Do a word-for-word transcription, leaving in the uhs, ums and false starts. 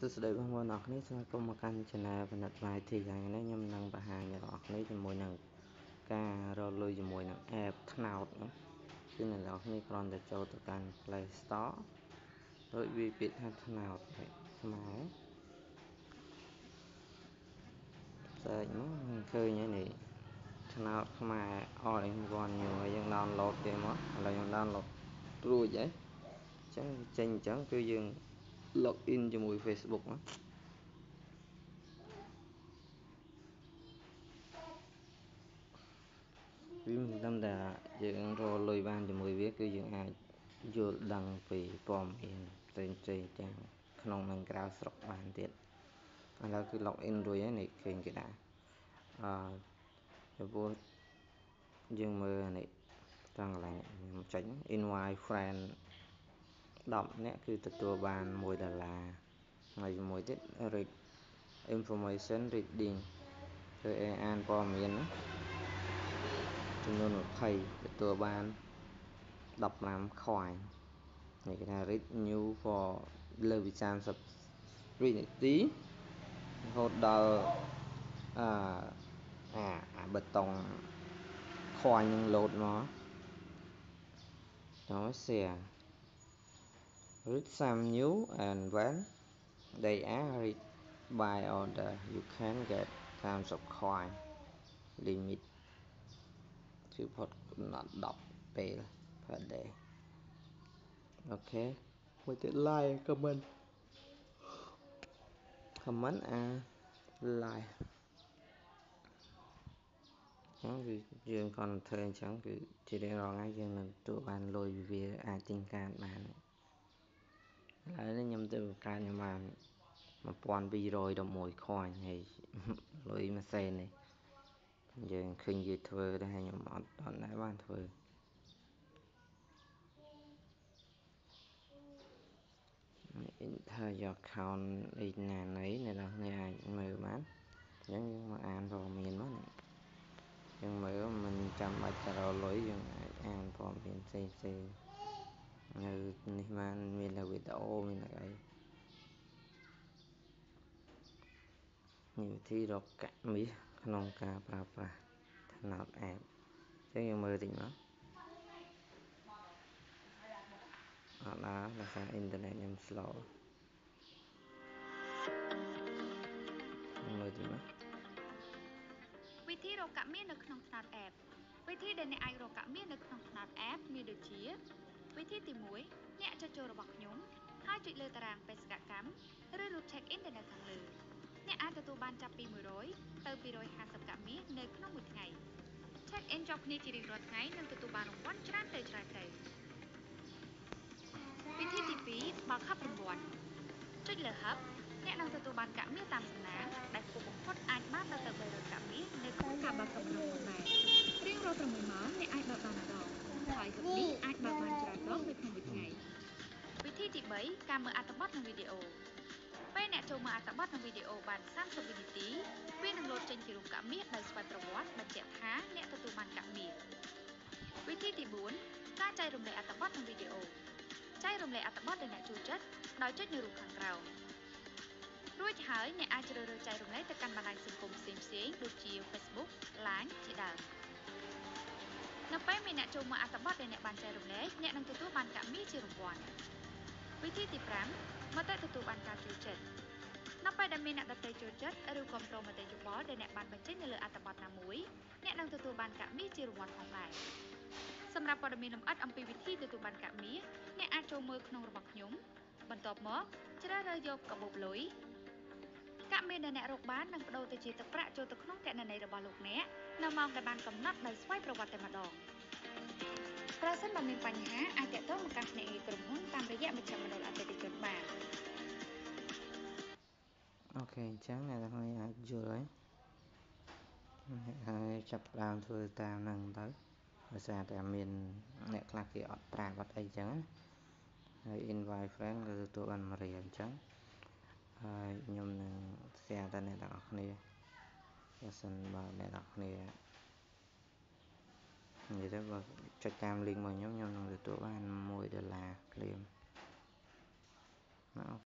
សួស្តីបងប្អូនអរគ្នាស្វាគមន៍មកកាន់ Channel ផលិត វ៉ាយ ធី ថ្ងៃនេះខ្ញុំនឹងបង្ហាញអ្នកនរគ្នាជាមួយនឹងការរកលុយជាមួយនឹង app ត្នោតគឺអ្នកនរគ្នាគ្រាន់តែចូលទៅកាន់ Play Store រួចវាពាក្យថាត្នោតខ្មែរផ្សេងមកឃើញហើយនេះត្នោតខ្មែរ all in one ញហើយយើង download វាមកឥឡូវយើង download រួចហើយអញ្ចឹងចេញអញ្ចឹងគឺយើង log in ជាមួយ Facebook ណាវាមិនត្រឹមតែយើងរកលុយបានជាមួយវាគឺយើងអាចយល់ដឹងពីព័ត៌មានផ្សេងផ្សេងទាំងក្នុងនិងក្រៅស្រុកបានទៀតឥឡូវគឺ log in រួចហើយនេះឃើញគេដាក់អឺចំពោះយើងមើលនេះត្រង់កន្លែងខ្ញុំចុច invite friend ដប់នាក់គឺទទួលបានមួយដុល្លារហើយជាមួយទៀត read information reading គឺអានព័ត៌មានណាចំនួន20ទទួលបានដប់ប្រាំ coin នេះគេថា read new for លើពីសាមសិបវិនាទីរហូតដល់អឺអាអាបេតុង coin នឹង load មកចូល share read some new and when they are read by order you can get សាមសិប coin limit គឺផុតកំណត់ដប់ពេល per day អូខេមួយទៀត like comment comment អា like អញ្ចឹងគឺយើងគាត់ធ្វើអញ្ចឹងគឺជារៀងរាល់ថ្ងៃយើងនឹងទទួលបានលុយពីវាអាចទិញកាតបានហើយនេះខ្ញុំទៅបង្កើតខ្ញុំបានmột nghìn hai trăm mười một ខនហើយលុយមួយសេននេះយើងឃើញគេធ្វើដែរខ្ញុំអត់អត់ដែរបានធ្វើEnter your account អីណាណីអ្នកនរគ្នាអាចមើលបានអញ្ចឹងយើងមកអានព័ត៌មានមកនេះយើងមើលមិនចាំបាច់ទៅរកលុយយើងអាចអានព័ត៌មានផ្សេងផ្សេងនៅនេះបានមានតែវីដេអូមានតែអីនេះវិធីរកកាក់មាសក្នុងការប្រើប្រាស់ត្នោត app អញ្ចឹងយើងមើលតិចមកអត់ដល់ដោយសារអ៊ីនធឺណិតខ្ញុំ slow មើលតិចមកវិធីរកកាក់មាសនៅក្នុងត្នោត app វិធីដែលអ្នកអាចរកកាក់មាសនៅក្នុងត្នោត app មានដូចជាវិធីទីមួយអ្នកចុចចូលរបស់ខ្ញុំហើយចុចលើតារាងបេសកកម្មឬរូប check in ដែលនៅខាងលើអ្នកអាចទទួលបានចាប់ពីមួយរយទៅពីរយហាសិបកាក់មាសនៅក្នុងមួយថ្ងៃ check in ជាប់គ្នាជារៀងរាល់ថ្ងៃនិងទទួលបានរង្វាន់ច្រើនទៅច្រើនទៅវិធីទីពីរបើក hub រង្វាន់ចុចលើ hub អ្នកនឹងទទួលបានកាក់មាសតាមសំណាងដែលខ្ពស់បំផុតអាចបានដល់ទៅបីរយកាក់មាសនៅក្នុងការបើកកម្ដងផងដែររៀងរាល់ប្រាំមួយម៉ោងអ្នកអាចបើកបានម្ដងហើយ hub នេះអាចបើកបានច្រើនដងនៅក្នុងមួយថ្ងៃវិធីទីបីការមើលអត្ថបទនិងវីដេអូពេលអ្នកចូលមើលអត្ថបទនិងវីដេអូបានសាមសិបវិនាទីវានឹងលោតចេញជារូបកាក់មាសដោយស្វ័យប្រវត្តិបញ្ជាក់ថាអ្នកទទួលបានកាក់មាសវិធីទីបួនការចែករំលែកអត្ថបទនិងវីដេអូចែករំលែកអត្ថបទដែលអ្នកចូលចិត្តដោយចុចនៅរូបខាងក្រោមរួចហើយអ្នកអាចជ្រើសរើសចែករំលែកទៅកាន់បណ្ដាញសង្គមផ្សេងៗដូចជា Facebook, Line ជាដើមនៅពេលមានអ្នកចូលមើលអត្ថបទដែលអ្នកបានចែករំលែកអ្នកនឹងទទួលបានកាក់មាសជារង្វាន់វិធីទីប្រាំមតិទទួលបានការចូលចិត្តនៅពេលដែលមានអ្នកដទៃចូលចិត្តឬគាំទ្រមតិយោបល់ដែលអ្នកបានបញ្ចេញនៅលើអត្ថបទណាមួយអ្នកនឹងទទួលបានកាក់មាសជារង្វាន់ផងដែរសម្រាប់ព័ត៌មានលម្អិតអំពីវិធីទទួលបានកាក់មាសអ្នកអាចចូលមើលក្នុងរបស់ខ្ញុំបន្ទាប់មកជ្រើសរើសយកកាបូបលុយកាក់មាសដែលអ្នករកបាននឹងប្តូរទៅជាទឹកប្រាក់ចូលទៅក្នុងគណនីរបស់លោកអ្នកនៅម៉ោងដែលបានកំណត់ដោយស្វ័យប្រវត្តិតែម្ដងប្រសិនបើមានបញ្ហាអាចទាក់ទងមកកាន់ភ្នាក់ងារក្រុមហ៊ុនតាមរយៈមជ្ឈមណ្ឌលអតិថិជនបានអូខេអញ្ចឹងអ្នកទាំងអស់អាចយល់ហើយហើយចាប់ផ្ដើមធ្វើតាមហ្នឹងទៅដោយសារតែមានអ្នកខ្លះគេអត់ប្រាប់អត់អីចឹងហើយ invite friend ក៏ទទួលបានមួយរៀលអញ្ចឹងហើយខ្ញុំនឹង share ទៅអ្នកទាំងអស់គ្នាបើសិនបើអ្នកទាំងអស់គ្នានិយាយទៅបើចុចតាម link របស់ខ្ញុំខ្ញុំនឹងទទួលបានមួយដុល្លារភ្លាមណា